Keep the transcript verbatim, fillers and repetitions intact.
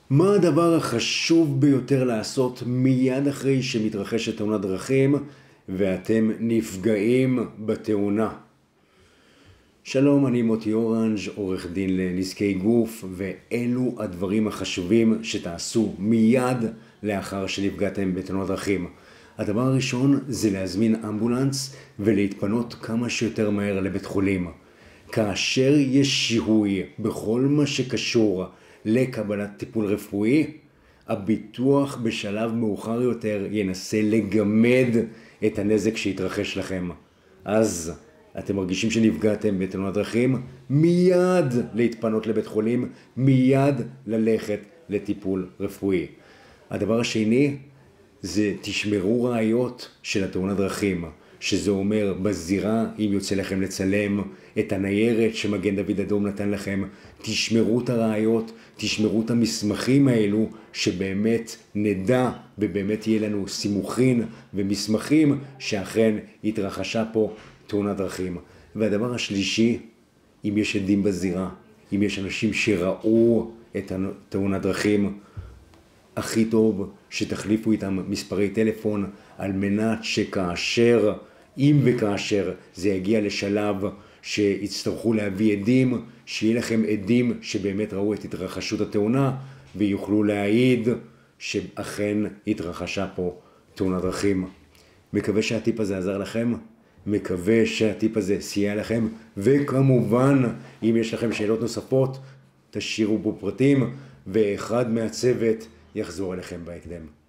מה הדבר החשוב ביותר לעשות מיד אחרי שמתרחשת תאונת דרכים ואתם נפגעים בתאונה? שלום, אני מוטי אורנג', עורך דין לנזקי גוף, ואלו הדברים החשובים שתעשו מיד לאחר שנפגעתם בתאונת דרכים. הדבר הראשון זה להזמין אמבולנס ולהתפנות כמה שיותר מהר לבית חולים. כאשר יש שיהוי בכל מה שקשור לקבלת טיפול רפואי, הביטוח בשלב מאוחר יותר ינסה לגמד את הנזק שהתרחש לכם. אז אתם מרגישים שנפגעתם בתאונת דרכים, מיד להתפנות לבית חולים, מיד ללכת לטיפול רפואי. הדבר השני זה תשמרו ראיות של התאונת דרכים, שזה אומר בזירה, אם יוצא לכם לצלם את הניירת שמגן דוד אדום נתן לכם, תשמרו את הראיות, תשמרו את המסמכים האלו, שבאמת נדע ובאמת יהיה לנו סימוכין ומסמכים שאכן התרחשה פה תאונת דרכים. והדבר השלישי, אם יש עדים בזירה, אם יש אנשים שראו את תאונת דרכים, הכי טוב שתחליפו איתם מספרי טלפון, על מנת שכאשר, אם וכאשר זה יגיע לשלב שיצטרכו להביא עדים, שיהיה לכם עדים שבאמת ראו את התרחשות התאונה, ויוכלו להעיד שאכן התרחשה פה תאונת דרכים. מקווה שהטיפ הזה עזר לכם, מקווה שהטיפ הזה סייע לכם, וכמובן, אם יש לכם שאלות נוספות, תשאירו בו פרטים, ואחד מהצוות יחזור אליכם בהקדם.